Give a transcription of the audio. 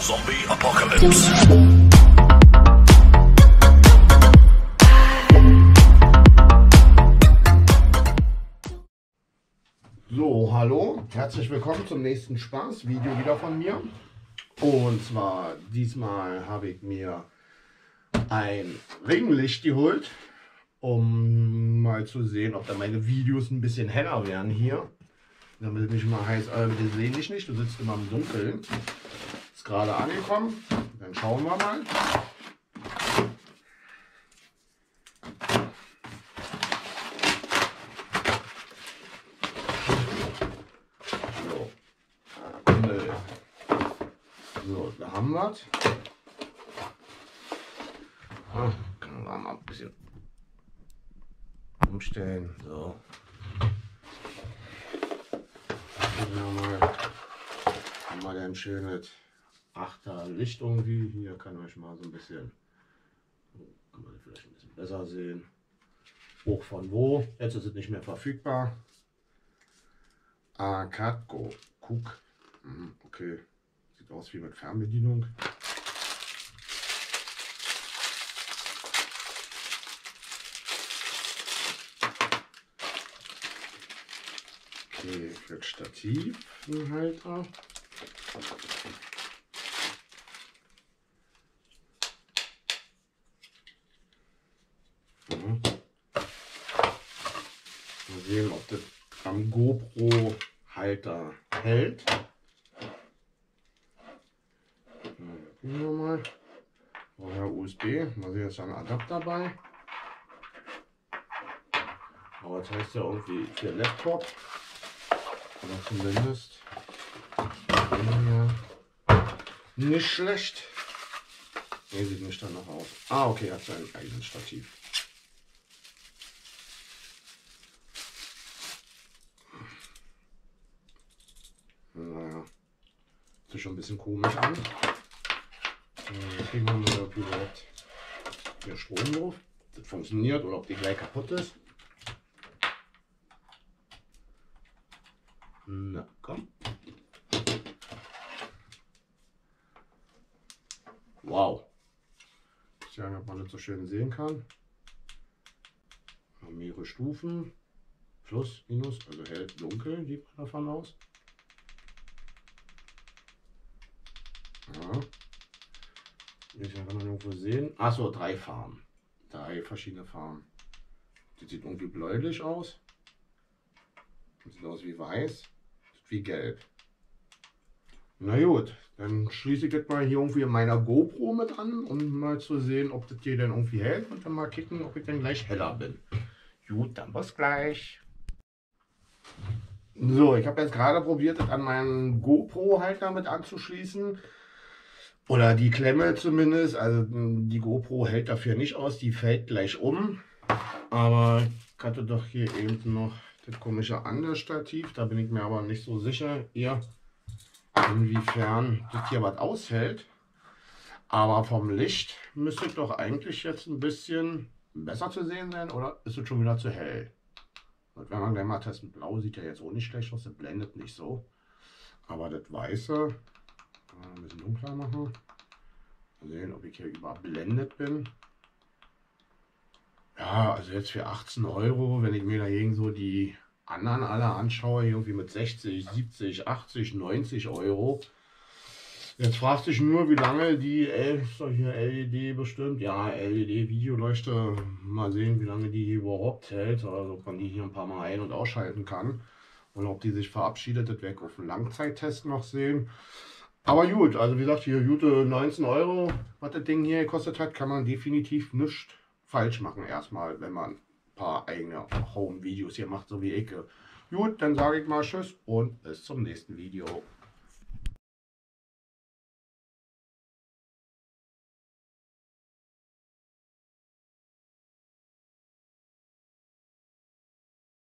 Zombie Apocalypse. So, hallo, herzlich willkommen zum nächsten Spaßvideo wieder von mir. Und zwar diesmal habe ich mir ein Ringlicht geholt, um mal zu sehen, ob da meine Videos ein bisschen heller werden hier. Damit es nicht mal heißt, bitte seh dich nicht, du sitzt immer im Dunkeln. Ist gerade angekommen, dann schauen wir mal. So, da haben wir es. Können wir mal ein bisschen umstellen. So. Haben wir ein schönes 8er Licht irgendwie. Hier kann euch mal so ein bisschen, kann man vielleicht ein bisschen besser sehen. Hoch von wo. Jetzt ist es nicht mehr verfügbar. Katko. Cook. Okay. Sieht aus wie mit Fernbedienung. Okay, für das Stativ ein Halter. Mal sehen, ob das am GoPro Halter hält. Gucken wir mal. Vorher USB. Mal sehen, ist da ein Adapter dabei. Aber das heißt ja irgendwie für Laptop. Oder zumindest. Nicht schlecht. Ne, sieht nicht danach aus. Ah, okay, hat sein eigenes Stativ. Naja, sieht schon ein bisschen komisch an. Kriegen wir mal überhaupt hier Strom drauf. Ob das funktioniert oder ob die gleich kaputt ist. Na komm. Wow. Ich weiß nicht, ob man das so schön sehen kann. Mehrere Stufen. Plus, Minus, also hell, dunkel, geht man davon aus. Ja. Hier kann man irgendwo sehen. Achso, 3 Farben. 3 verschiedene Farben. Die sieht irgendwie bläulich aus. Das sieht aus wie weiß. Wie gelb. Na gut, dann schließe ich jetzt mal hier irgendwie in meiner GoPro mit an, um mal zu sehen, ob das hier dann irgendwie hält und dann mal kicken, ob ich dann gleich heller bin. Gut, dann bis gleich. So, ich habe jetzt gerade probiert, das an meinen GoPro-Halter mit anzuschließen. Oder die Klemme zumindest. Also die GoPro hält dafür nicht aus, die fällt gleich um. Aber ich hatte doch hier eben noch das komische Understativ. Da bin ich mir aber nicht so sicher, inwiefern das hier was aushält. Aber vom Licht müsste es doch eigentlich jetzt ein bisschen besser zu sehen sein. Oder ist es schon wieder zu hell? Und wenn man gleich mal testen, blau sieht ja jetzt auch nicht schlecht aus, das blendet nicht so. Aber das Weiße kann man ein bisschen dunkler machen. Mal sehen, ob ich hier überblendet bin. Ja, also jetzt für 18 Euro, wenn ich mir dagegen so die anderen alle anschaue, irgendwie mit 60, 70, 80, 90 Euro. Jetzt fragt sich nur, wie lange die solche LED bestimmt. Ja, LED-Videoleuchte, mal sehen, wie lange die hier überhaupt hält. Also ob man die hier ein paar Mal ein- und ausschalten kann. Und ob die sich verabschiedet, das werde ich auf dem Langzeittest noch sehen. Aber gut, also wie gesagt, hier gute 19 Euro, was das Ding hier gekostet hat, kann man definitiv nichts falsch machen erstmal, wenn man ein paar eigene Home-Videos hier macht, so wie ich. Gut, dann sage ich mal Tschüss und bis zum nächsten Video.